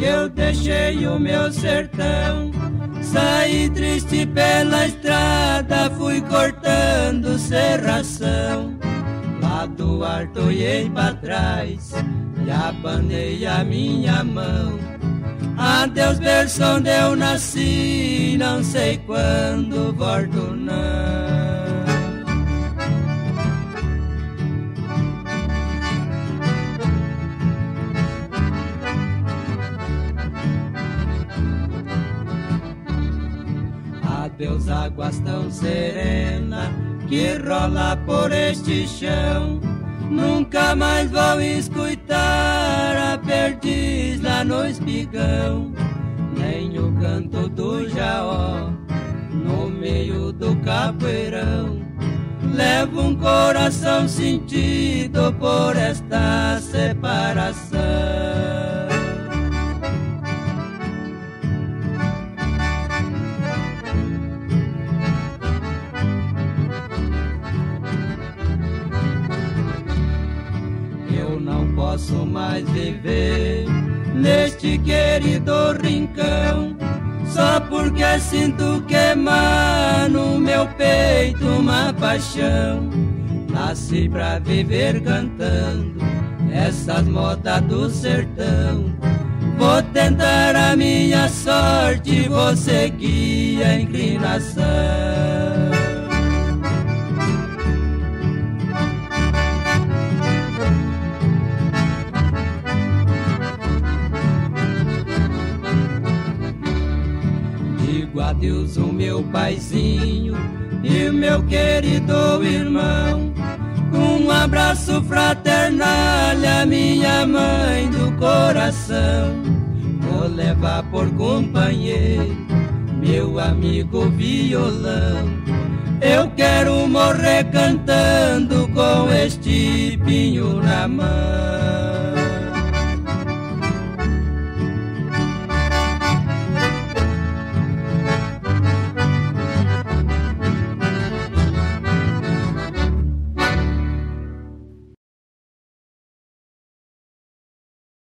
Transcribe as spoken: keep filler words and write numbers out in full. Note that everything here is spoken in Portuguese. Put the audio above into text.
eu deixei o meu sertão. Saí triste pela estrada, fui cortando serração. Lá do alto olhei pra trás e abanei a minha mão. Adeus berço onde eu nasci, não sei quando volto não. Adeus águas tão serena que rola por este chão. Nunca mais vou escutar a perdiz lá no espigão, nem o canto do jaó no meio do capoeirão. Levo um coração sentido por esta separação. Posso mais viver neste querido rincão, só porque sinto queimar no meu peito uma paixão. Nasci pra viver cantando essas modas do sertão. Vou tentar a minha sorte, vou seguir a inclinação. Adeus o meu paizinho e o meu querido irmão, com um abraço fraternal a minha mãe do coração. Vou levar por companheiro meu amigo violão. Eu quero morrer cantando com este pinho na mão.